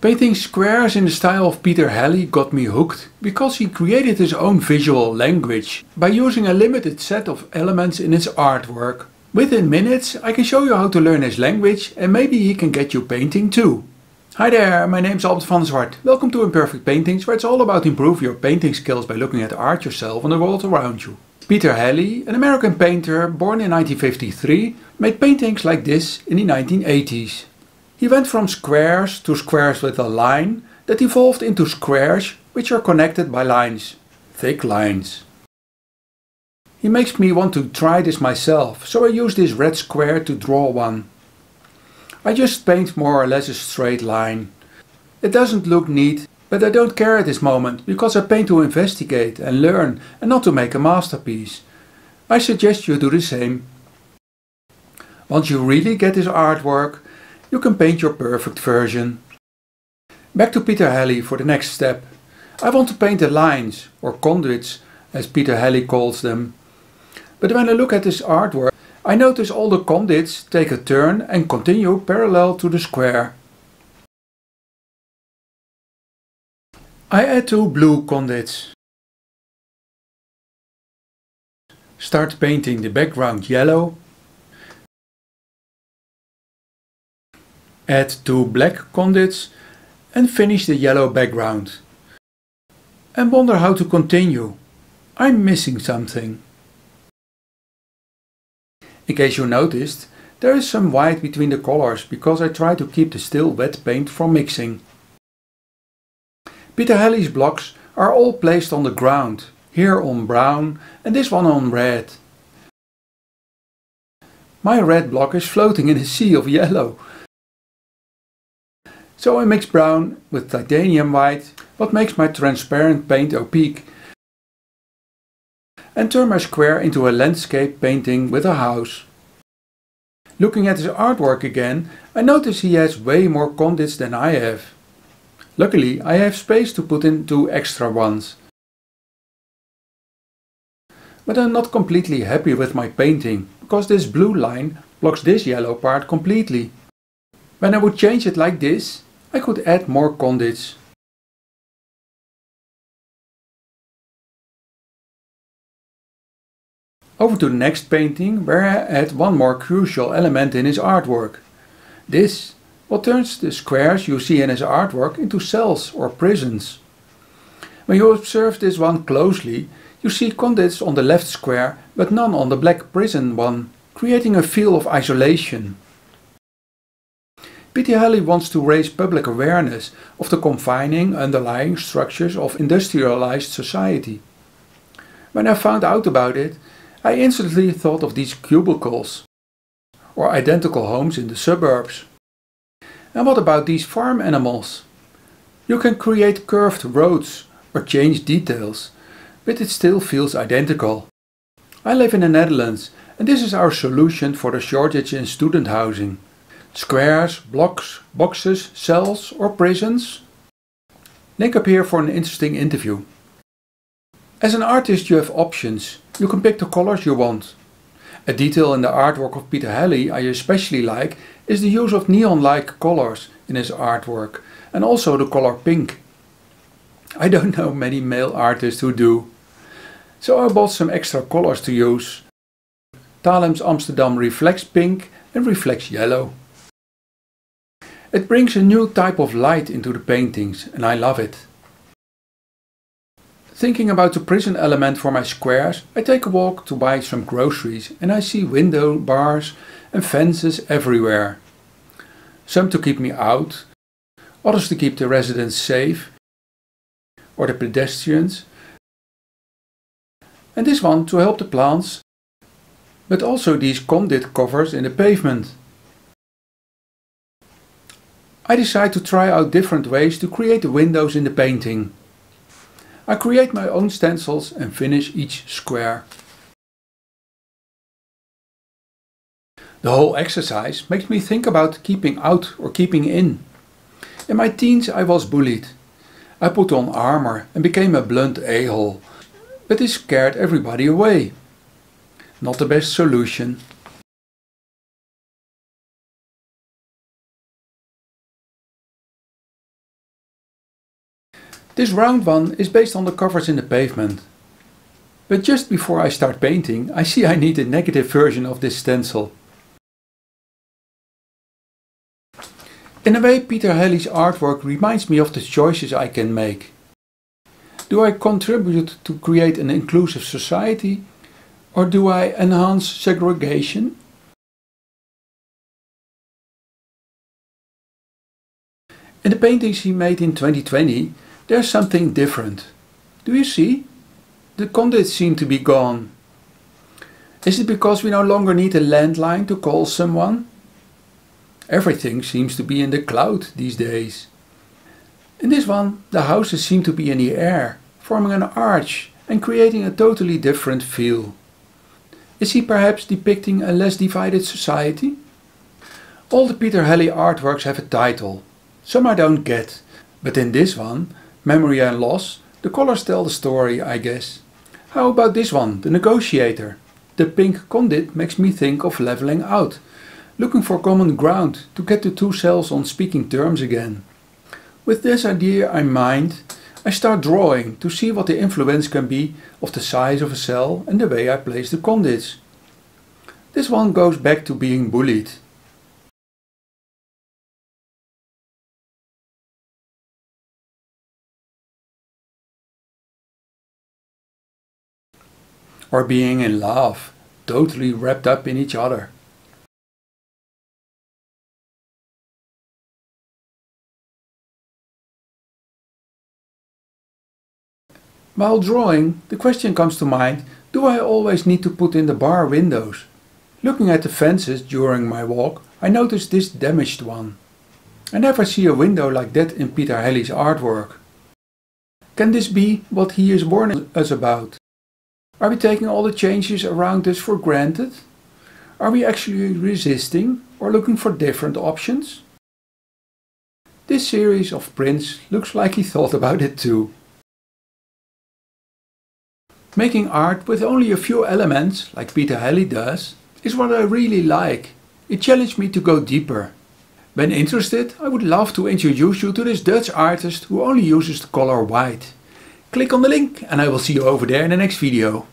Painting squares in the style of Peter Halley got me hooked because he created his own visual language by using a limited set of elements in his artwork. Within minutes I can show you how to learn his language and maybe he can get you painting too. Hi there, my name's Albert van Zwart. Welcome to Imperfect Paintings, where it's all about improve your painting skills by looking at art yourself and the world around you. Peter Halley, an American painter born in 1953, made paintings like this in the 1980s. He went from squares to squares with a line that evolved into squares which are connected by lines, thick lines. He makes me want to try this myself, so I use this red square to draw one. I just paint more or less a straight line. It doesn't look neat, but I don't care at this moment because I paint to investigate and learn and not to make a masterpiece. I suggest you do the same. Once you really get this artwork, you can paint your perfect version. Back to Peter Halley for the next step. I want to paint the lines, or conduits as Peter Halley calls them. But when I look at this artwork, I notice all the conduits take a turn and continue parallel to the square. I add two blue conduits. Start painting the background yellow. Add two black conduits and finish the yellow background. And wonder how to continue. I'm missing something. In case you noticed, there is some white between the colors because I try to keep the still wet paint from mixing. Peter Halley's blocks are all placed on the ground, here on brown and this one on red. My red block is floating in a sea of yellow. So I mix brown with titanium white, what makes my transparent paint opaque, and turn my square into a landscape painting with a house. Looking at his artwork again, I notice he has way more conduits than I have. Luckily, I have space to put in two extra ones. But I'm not completely happy with my painting, because this blue line blocks this yellow part completely. When I would change it like this, I could add more conduits. Over to the next painting, where I add one more crucial element in his artwork. This, what turns the squares you see in his artwork into cells or prisons. When you observe this one closely, you see conduits on the left square but none on the black prison one, creating a feel of isolation. Peter Halley wants to raise public awareness of the confining underlying structures of industrialized society. When I found out about it, I instantly thought of these cubicles, or identical homes in the suburbs. And what about these farm animals? You can create curved roads or change details, but it still feels identical. I live in the Netherlands and this is our solution for the shortage in student housing. Squares, blocks, boxes, cells or prisons? Link up here for an interesting interview. As an artist you have options. You can pick the colors you want. A detail in the artwork of Peter Halley I especially like is the use of neon-like colors in his artwork and also the color pink. I don't know many male artists who do. So I bought some extra colors to use. Thalem's Amsterdam Reflex Pink and Reflex Yellow. It brings a new type of light into the paintings and I love it. Thinking about the prison element for my squares, I take a walk to buy some groceries and I see window bars and fences everywhere. Some to keep me out, others to keep the residents safe, or the pedestrians, and this one to help the plants, but also these conduit covers in the pavement. I decide to try out different ways to create the windows in the painting. I create my own stencils and finish each square. The whole exercise makes me think about keeping out or keeping in. In my teens I was bullied. I put on armor and became a blunt a-hole, but this scared everybody away. Not the best solution. This round one is based on the covers in the pavement. But just before I start painting, I see I need a negative version of this stencil. In a way, Peter Halley's artwork reminds me of the choices I can make. Do I contribute to create an inclusive society, or do I enhance segregation? In the paintings he made in 2020, there's something different. Do you see? The conduits seem to be gone. Is it because we no longer need a landline to call someone? Everything seems to be in the cloud these days. In this one, the houses seem to be in the air, forming an arch and creating a totally different feel. Is he perhaps depicting a less divided society? All the Peter Halley artworks have a title. Some I don't get, but in this one, Memory and Loss, the colors tell the story, I guess. How about this one, The Negotiator? The pink conduit makes me think of leveling out, looking for common ground to get the two cells on speaking terms again. With this idea in mind, I start drawing to see what the influence can be of the size of a cell and the way I place the conduits. This one goes back to being bullied. Or being in love, totally wrapped up in each other. While drawing, the question comes to mind, do I always need to put in the bar windows? Looking at the fences during my walk, I noticed this damaged one. I never see a window like that in Peter Halley's artwork. Can this be what he is warning us about? Are we taking all the changes around us for granted? Are we actually resisting or looking for different options? This series of prints looks like he thought about it too. Making art with only a few elements, like Peter Halley does, is what I really like. It challenged me to go deeper. When interested, I would love to introduce you to this Dutch artist who only uses the color white. Click on the link and I will see you over there in the next video.